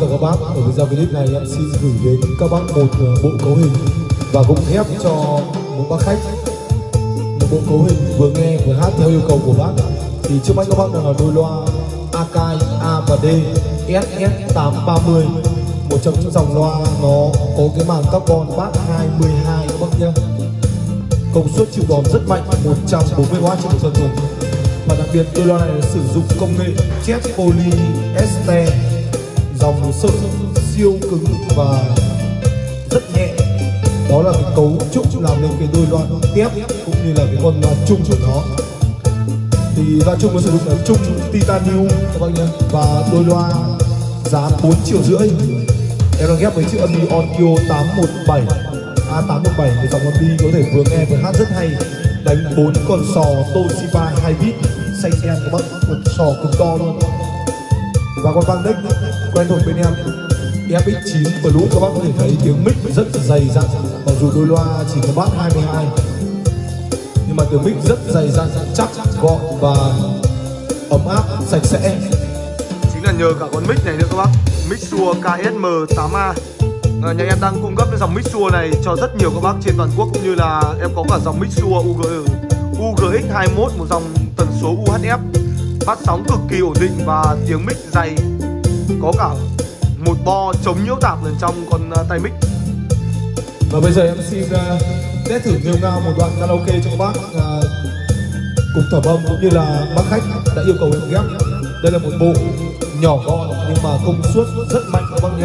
cả các bác. Ở video clip này em xin gửi đến các bác một bộ cấu hình và cũng ghép cho một bác khách một bộ cấu hình vừa nghe vừa hát theo yêu cầu của bác. Thì trước mắt các bác là đôi loa Akai A và D SS830, một trong những dòng loa nó có cái màng carbon bass 22 các bác nhé. Công suất chịu đòn rất mạnh, 140W trên một dân thùng. Và đặc biệt đôi loa này sử dụng công nghệ chép polyester, dòng sợi siêu cứng và rất nhẹ. Đó là cái cấu trúc làm nên cái đôi loa tép cũng như là cái con loa chung của nó. Thì loa chung nó sử dụng là chung titanium các bác nhé. Và đôi loa giá 4,5 triệu. Em đang ghép với chiếc âm ly Onkyo 817 A817, cái dòng âm ly có thể vừa nghe vừa hát rất hay. Đánh 4 con sò Toshiba 2 bit xanh đen các bác, một sò cực to luôn. Và con vang deck quen thuộc bên em FX9 Blue, các bác có thể thấy tiếng mic rất dày dặn. Mặc dù đôi loa chỉ có bass 22 nhưng mà tiếng mic rất dày dặn, chắc, gọn và ấm áp, sạch sẽ. Chính là nhờ cả con mic này nữa các bác, mic Shure KSM8A. Nhà em đang cung cấp cái dòng mic Shure này cho rất nhiều các bác trên toàn quốc, cũng như là em có cả dòng mic Shure UGX21, một dòng tần số UHF, phát sóng cực kỳ ổn định và tiếng mic dày, có cả một bo chống nhiễu tạp lên trong con tay mic. Và bây giờ em xin test thử nghêu ngao một đoạn karaoke cho các bác cùng thẩm âm cũng như là bác khách đã yêu cầu em ghép. Đây là một bộ nhỏ gọn nhưng mà công suất rất mạnh các bác nhé.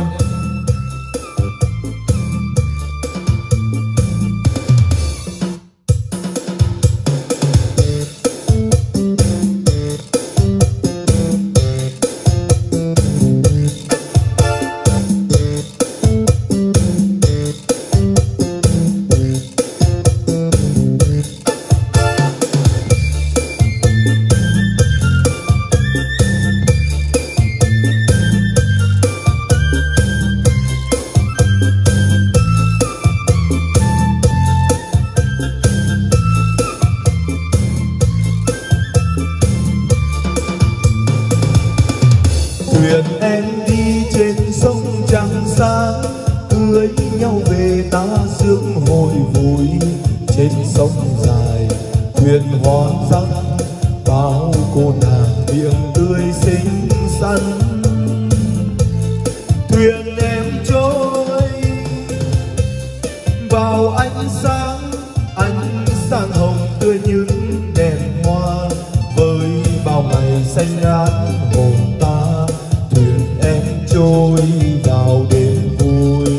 Thuyền em đi trên sông trắng sáng, cưới nhau về ta rước hồi vui. Trên sông dài thuyền hoang dắt, bao cô nàng miệng tươi xinh xắn. Thuyền em trôi vào ánh sáng hồng tươi những đèn hoa, với bao ngày xanh ngát hồn ta. Thuyền em trôi vào đêm vui.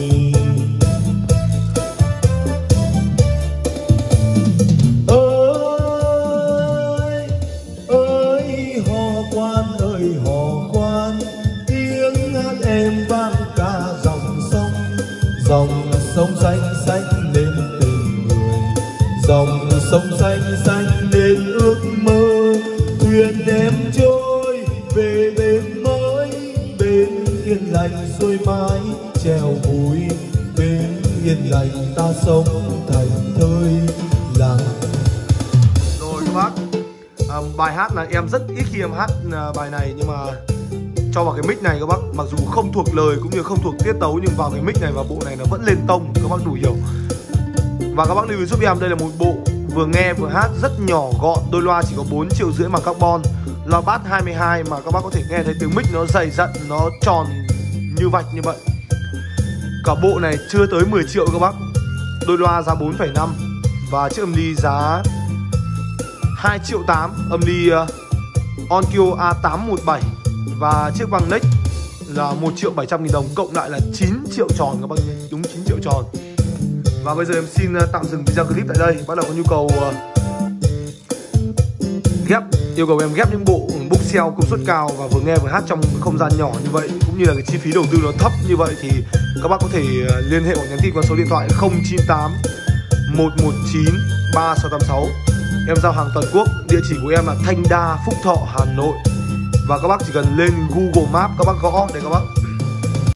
Ơi hò quan, tiếng hát em vang cả dòng sông xanh xanh lên tình người, dòng sông xanh xanh lên ước mơ. Thuyền em trôi về bên mới, bên yên lành xuôi mái treo vui. Bên yên lành ta sống thành thơi lặng. Rồi các bác, bài hát là em rất ít khi em hát bài này, nhưng mà cho vào cái mic này các bác, mặc dù không thuộc lời cũng như không thuộc tiết tấu, nhưng vào cái mic này và bộ này nó vẫn lên tông, các bác đủ hiểu. Và các bác lưu ý giúp em, đây là một bộ vừa nghe vừa hát rất nhỏ gọn, đôi loa chỉ có 4,5 triệu mà carbon, loa bass 22 mà các bác có thể nghe thấy tiếng mic nó dày dặn, nó tròn như vạch như vậy. Cả bộ này chưa tới 10 triệu các bác. Đôi loa giá 4,5 và chiếc âm ly giá 2,8 triệu, âm ly Onkyo A817 và chiếc vang neck là 1.700.000 đồng, cộng lại là 9 triệu tròn các bác nhé, đúng 9 triệu tròn. Và bây giờ em xin tạm dừng video clip tại đây. Bắt đầu có nhu cầu yêu cầu em ghép những bộ bookshelf công suất cao và vừa nghe vừa hát trong không gian nhỏ như vậy, cũng như là cái chi phí đầu tư nó thấp như vậy, thì các bác có thể liên hệ hoặc nhắn tin qua số điện thoại 098 119 3686. Em giao hàng toàn quốc, địa chỉ của em là Thanh Đa, Phúc Thọ, Hà Nội. Và các bác chỉ cần lên Google Maps, các bác gõ để các bác